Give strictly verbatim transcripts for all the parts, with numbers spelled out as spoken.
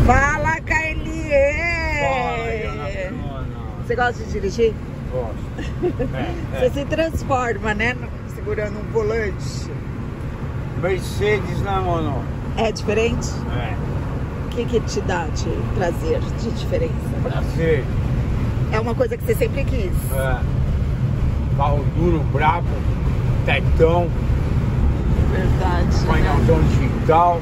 Fala, Kaelie! Fala, Você gosta de dirigir? Gosto. É, Você é. se transforma, né? Segurando um volante. Mercedes, né, mano? É diferente? É. O que que te dá de prazer, de diferença? Prazer. É uma coisa que você sempre quis. É. Carro duro, brabo, tetão, Verdade. painelzão digital.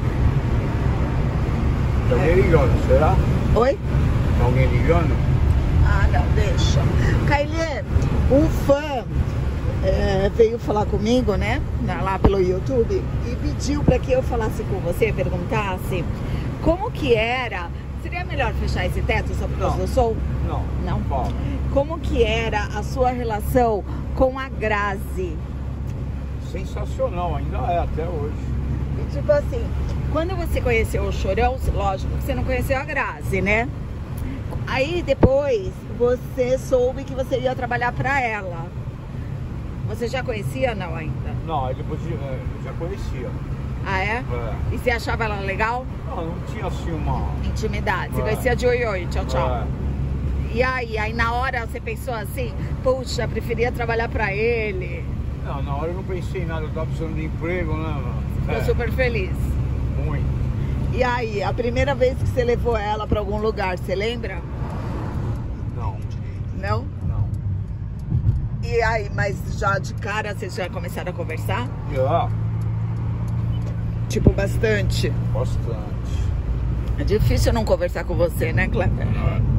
Tem alguém ligando, será? Oi? Tem alguém ligando? Ah, não, deixa. Kaelie, um fã é, veio falar comigo, né? Lá pelo YouTube e pediu para que eu falasse com você, perguntasse como que era. Seria melhor fechar esse teto só por causa do som? Não. Não? Fala. Como que era a sua relação com a Grazi? Sensacional, ainda é até hoje. E tipo assim, quando você conheceu o Chorão, lógico que você não conheceu a Grazi, né? Aí depois você soube que você ia trabalhar pra ela. Você já conhecia não ainda? Não, aí depois de- é, eu já conhecia. Ah, é? É. E você achava ela legal? Não, não tinha assim uma. Intimidade. Você É. conhecia de oi, oi, tchau, tchau. É. E aí, aí na hora você pensou assim, puxa, preferia trabalhar pra ele. Não, na hora eu não pensei em nada, eu tava precisando de emprego, né, mano? Ficou É, super feliz. muito. E aí, a primeira vez que você levou ela pra algum lugar, você lembra? Não, Não? não. E aí, mas já de cara vocês já começaram a conversar? Já, Tipo, bastante. bastante. É difícil não conversar com você, né, Kleber?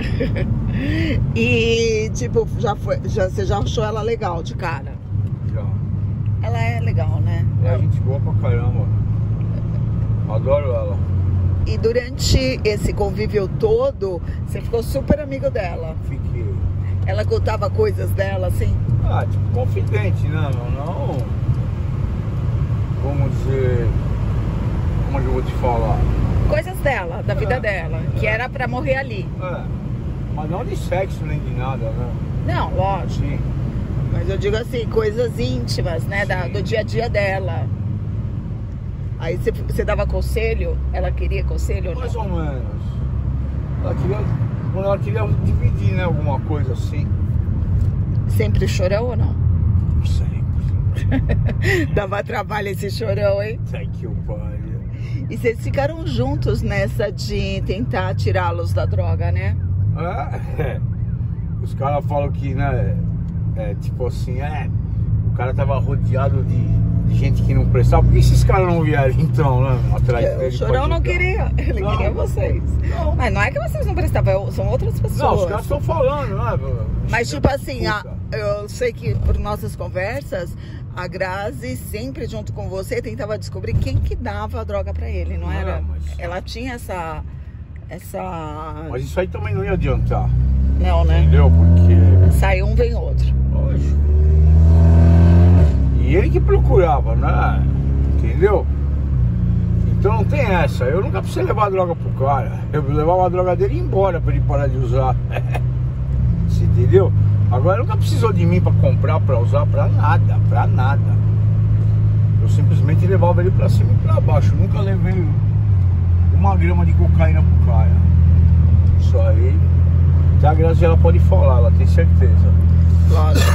E, tipo, já foi, já, você já achou ela legal de cara? Já. Ela é legal, né? É gente boa pra caramba. Adoro ela. E durante esse convívio todo, você ficou super amigo dela. Fiquei. Ela contava coisas dela, assim? Ah, tipo, confidente, né, meu? Não. Vamos dizer. Como é que eu vou te falar? Coisas dela, da vida É. dela, que era pra morrer ali. É. Mas não de sexo nem de nada, né? Não, lógico. Sim. Mas eu digo assim, coisas íntimas, né, da, Sim. do dia a dia dela. Aí você, você dava conselho? Ela queria conselho ou Mais não? ou menos. Ela queria. Quando ela queria dividir, né? Alguma coisa assim. Sempre chorão ou não? Sempre. Dava trabalho esse chorão, hein? Thank you, pai. E vocês ficaram juntos nessa de tentar tirá-los da droga, né? É. Os caras falam que, né? É tipo assim, é. O cara tava rodeado de, de gente que não prestava. Por que esses caras não vieram então, né? Atrás dele? O chorão pra não ajudar? queria, ele Não. queria vocês. Não. Mas não é que vocês não prestavam, são outras pessoas. Não, os caras estão falando, né? Mas tipo assim, a- Puta. eu sei que por nossas conversas, a Grazi sempre junto com você tentava descobrir quem que dava a droga pra ele, não Ah, era? mas- Ela tinha essa... essa... Mas isso aí também não ia adiantar. Não, né? Entendeu? Porque. Sai um, vem outro. Lógico. E ele que procurava, né? Entendeu? Então não tem essa. Eu nunca precisei levar droga pro cara. Eu levava a droga dele embora pra ele parar de usar. Você entendeu? Agora nunca precisou de mim pra comprar, pra usar, pra nada, pra nada. Eu simplesmente levava ele pra cima e pra baixo. Nunca levei uma grama de cocaína pro cara. Isso aí. Até a Graziela pode falar, ela tem certeza. Lógico.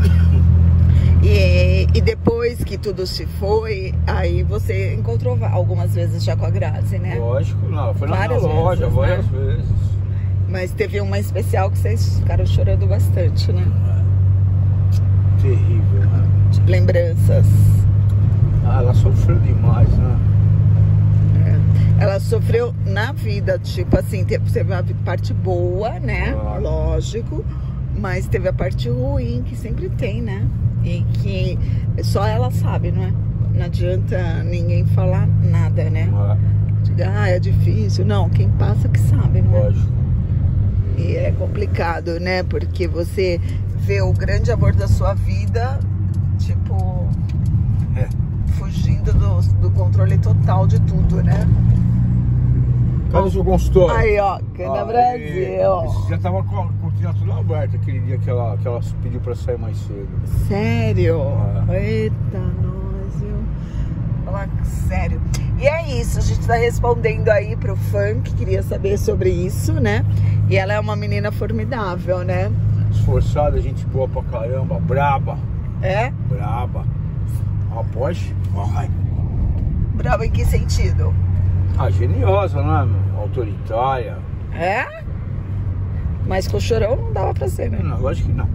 E, e depois que tudo se foi, aí você encontrou algumas vezes já com a Grazi, né? Lógico, não. Foi na Várias loja, vezes, várias né? vezes. Mas teve uma especial que vocês ficaram chorando bastante, né? Terrível, né? Lembranças. Ah, ela sofreu demais, né? É. Ela sofreu na vida, tipo assim, teve teve a parte boa, né? Claro. Lógico. Mas teve a parte ruim, que sempre tem, né? E que só ela sabe, não é? Não adianta ninguém falar nada, né? Diga, ah, é difícil. Não, quem passa que sabe, não é? Lógico. E é complicado, né? Porque você vê o grande amor da sua vida, tipo, É. fugindo do, do controle total de tudo, né? Cadê o seu consultório? Aí, ó, Cana Ah, Brasil. Esse já tava com a cortina tudo aberta aquele dia que ela, que ela pediu pra sair mais cedo. Sério? Ah. Eita, nós, viu? fala sério. E é isso, a gente tá respondendo aí pro fã que queria saber sobre isso, né? E ela é uma menina formidável, né? Esforçada, gente boa pra caramba, braba. É? Braba. Após, vai. Brava em que sentido? Ah, geniosa, né, meu? Autoritária. É? Mas com o Chorão não dava pra ser, né? Não, lógico que não.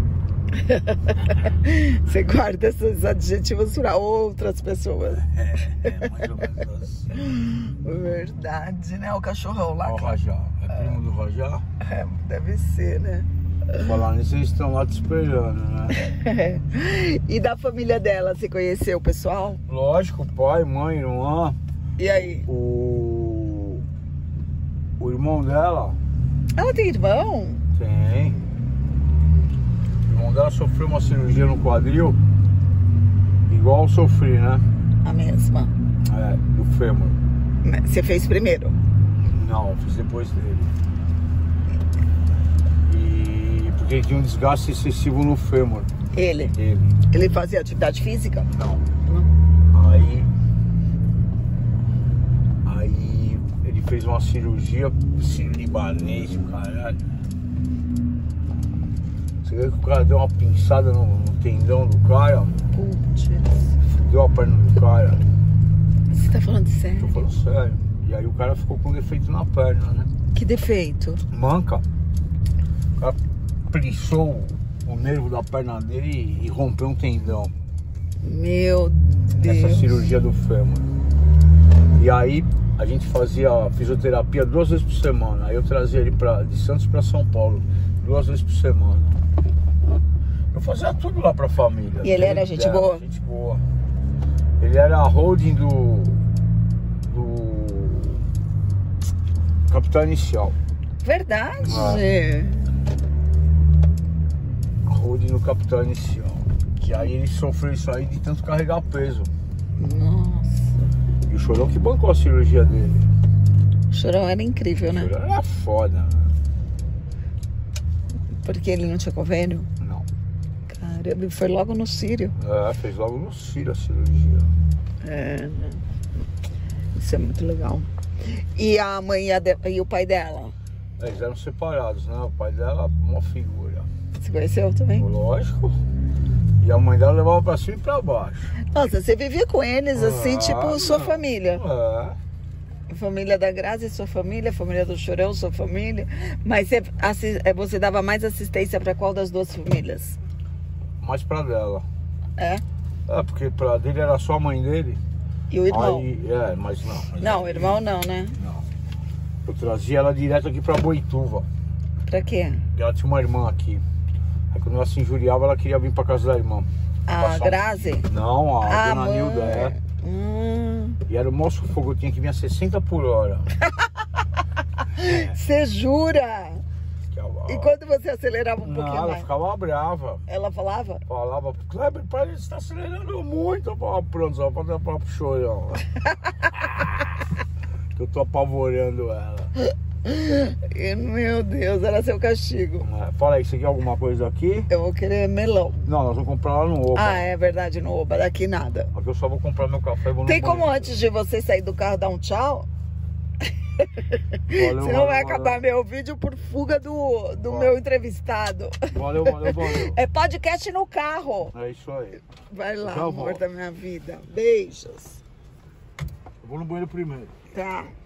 Você guarda esses adjetivos para outras pessoas. É, é mais ou menos assim. Verdade, né? O cachorrão lá. Ó, o Rajá. É primo do Rajá? É, deve ser, né? Falar nisso, eles estão lá te esperando, né? É. E da família dela, você conheceu o pessoal? Lógico, pai, mãe, irmã. E aí? O... O irmão dela Ela tem irmão? tem. O irmão dela sofreu uma cirurgia no quadril. Igual eu sofri, né? A mesma. É, do fêmur. Você fez primeiro? Não, fiz depois dele. E porque ele tinha um desgaste excessivo no fêmur. Ele? Ele. Ele fazia atividade física? Não. Não. Aí. Aí ele fez uma cirurgia, esse libanês, o caralho. Você vê que o cara deu uma pinçada no, no tendão do cara. Putz. Deu a perna do cara. Você tá falando sério? Tô falando sério. E aí o cara ficou com defeito na perna, né? Que defeito? Manca. O cara plissou o nervo da perna dele e, e rompeu um tendão. Meu Deus. Essa cirurgia do fêmur. E aí a gente fazia fisioterapia duas vezes por semana. Aí eu trazia ele pra, de Santos para São Paulo, duas vezes por semana. Eu fazia tudo lá pra família. E ele era gente dela, boa? Gente boa. Ele era a holding do, do Capital Inicial. Verdade. Ah. A holding no Capital Inicial. Que aí ele sofreu isso aí de tanto carregar peso. Nossa. E o Chorão que bancou a cirurgia dele. O Chorão era incrível, né? O Chorão era foda. Porque ele não tinha convênio? Não. Caramba, foi logo no Sírio. É, fez logo no Ciro a cirurgia. É, né? Isso é muito legal. E a mãe e, a de... e o pai dela? Eles eram separados, né? O pai dela, uma figura. Você conheceu também? Lógico. E a mãe dela levava pra cima e pra baixo. Nossa, você vivia com eles assim, Ah, tipo sua não. família. É. A família da Grazi, sua família, a família do Chorão, sua família. Mas você, assi... você dava mais assistência pra qual das duas famílias? Mais pra dela. É? É, porque pra dele era só a mãe dele. E o irmão? Aí, é, mas não. Mas Não, o aí- irmão não, né? Não. Eu trazia ela direto aqui pra Boituva. Pra quê? Ela tinha uma irmã aqui. Aí quando ela se injuriava, ela queria vir pra casa da irmã. A Passar um- Grazi? Não, a Ah, dona mãe. Nilda, é. Hum. E era o maior sufoco, eu tinha que vir a sessenta por hora. Você jura? Que a- E quando você acelerava um Não, pouquinho ela mais? ficava brava. Ela falava? Falava, Kleber, para, ele está acelerando muito. Eu falava, pronto, só pra dar pro chorão. Que eu tô apavorando ela. E, meu Deus, era seu castigo. É, fala aí, você quer alguma coisa aqui? Eu vou querer melão. Não, nós vamos comprar lá no Oba. Ah, é verdade, no Oba, daqui nada. Aqui eu só vou comprar meu café e vou no Tem como banheiro. antes de você sair do carro dar um tchau? Valeu, Senão valeu, vai valeu. acabar meu vídeo por fuga do, do Vai. meu entrevistado. Valeu, valeu, valeu. É podcast no carro. É isso aí. Vai lá, Já amor volto. da minha vida. Beijos. Eu vou no banheiro primeiro. Tá.